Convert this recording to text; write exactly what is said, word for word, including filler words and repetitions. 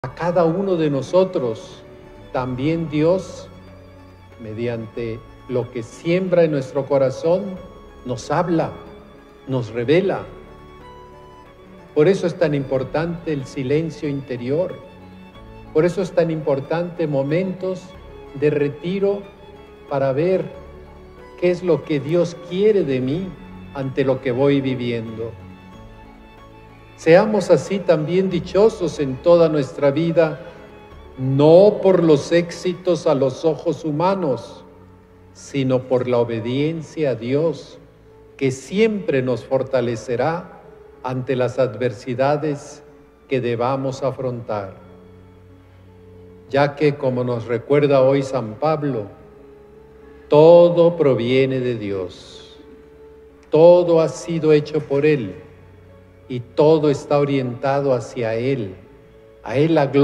a cada uno de nosotros, también Dios, mediante lo que siembra en nuestro corazón, nos habla, nos revela. Por eso es tan importante el silencio interior. Por eso es tan importante momentos de retiro para ver qué es lo que Dios quiere de mí ante lo que voy viviendo. Seamos así también dichosos en toda nuestra vida, no por los éxitos a los ojos humanos, sino por la obediencia a Dios, que siempre nos fortalecerá ante las adversidades que debamos afrontar. Ya que, como nos recuerda hoy San Pablo, todo proviene de Dios, todo ha sido hecho por Él y todo está orientado hacia Él, a Él la gloria.